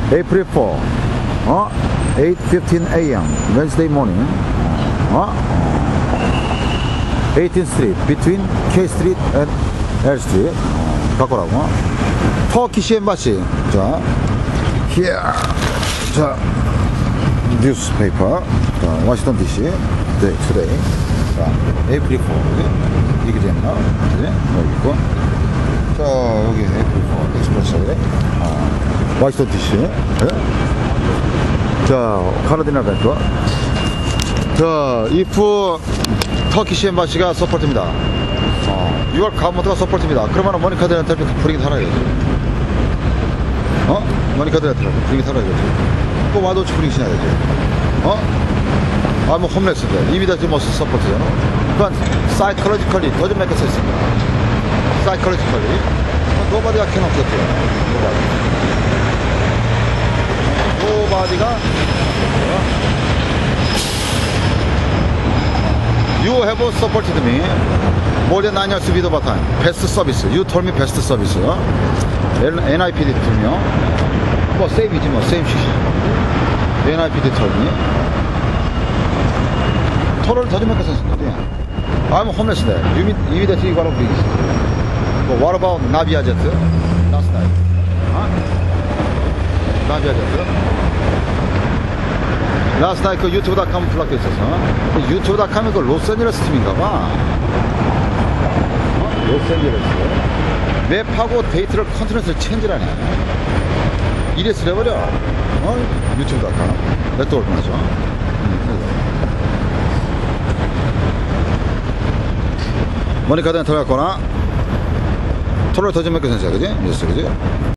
April 4, 8:15 a.m. Wednesday morning. 18th Street between K Street and L Street. 바꾸라고. 터키시 엠바시. 자, here. 자, 뉴스페이퍼. 자, 워싱턴 DC. 네, today. 자, April 4. 이게 됐나? 네, 여기 있고. 자, 여기 April 4 엑스프레스. 워싱턴 DC. 네. 자, 카나디나 뱅크. 자, if 터키시 엠바시가 서포트입니다. 6월 가문트가 서포트입니다. 그러면 머니카드 렌탈비 분위기 살아야겠지. 머니카드 렌탈비 분위기 살아야겠지. 또 와도치 분위기 신어야지. 뭐 홈레스인데 이미 다 지금 뭐 서포트잖아. 그러니까 사이클로지컬리 doesn't make sense. 사이클로지컬리 nobody가 cannot get there. nobody가 You have supported me more than 9 years with overtime. Best service. You told me best service. NIPD told me. 뭐 same이지 뭐 same shit. NIPD told me. 토를 더 좀 해서 썼는데. I'm homeless there. You immediately got a big. What about Navia jet? Last night. Navia jet. Last night 그 유튜브.com 플락돼 있어서 유튜브.com이 그 로스앤젤레스 팀인가봐. 로스앤젤레스 맵하고 데이터를 컨트롤해서 체인지를 하네. 이래서 해버려. 유튜브.com 네트워크 맞죠. 머니카드는 들어갔거나 토를 더 좀 몇 개 선수야, 그지? 그지?